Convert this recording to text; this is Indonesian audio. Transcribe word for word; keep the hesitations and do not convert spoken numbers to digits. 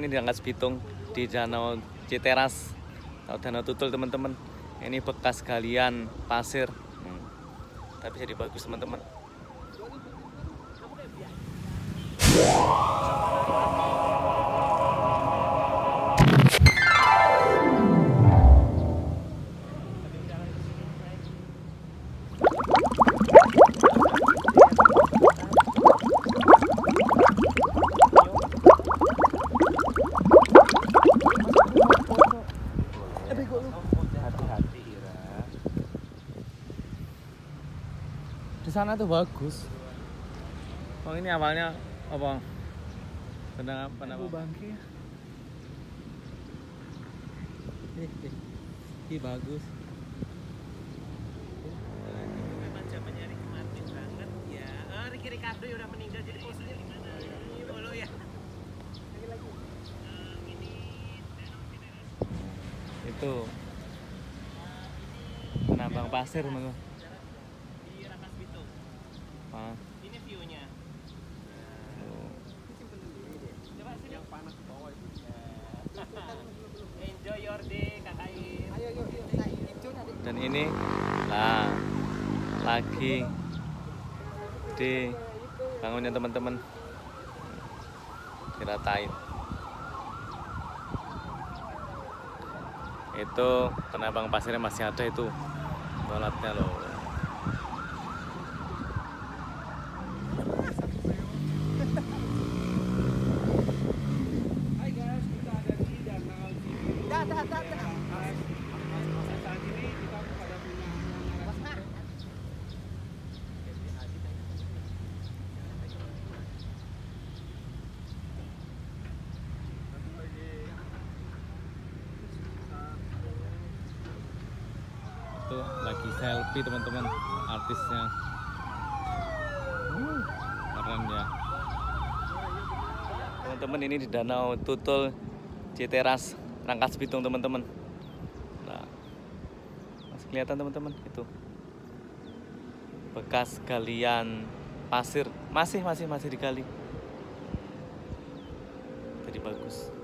ini di Rangkas Bitung di Danau Citeras atau Danau Tutul teman-teman. Ini bekas galian pasir, hmm. tapi jadi bagus teman-teman. Hati-hati Ira. Di sana tuh bagus. Oh ini awalnya apa? Benang apa? Bangke. Ih, bagus. Memang zamannya Ricky Martin banget ya. Oh, Ricky Ricardo ya udah meninggal, jadi posisinya di mana? Ini Bolo ya. Lagi lagi. Um, ini Itu penambang pasir teman-teman. di Rangkas Bitung. Ah. Ini view-nya. Oh. Coba sini. Yang panas di bawah itu. Enjoy your day, Kakain. Ayo yuk yuk. Dan ini nah lagi di bangunnya teman-teman diratain. Itu penambang pasirnya masih ada itu toiletnya loh. Hai guys, kita ada di Danau Cibitung. Dah, dah, dah, dah. Saat ini kita pada punya Itu lagi selfie teman-teman artisnya. Uh, keren ya. Teman-teman ini di Danau Tutul Citeras Rangkas Bitung teman-teman. Nah, masih kelihatan teman-teman itu bekas galian pasir, masih masih masih digali. Jadi bagus.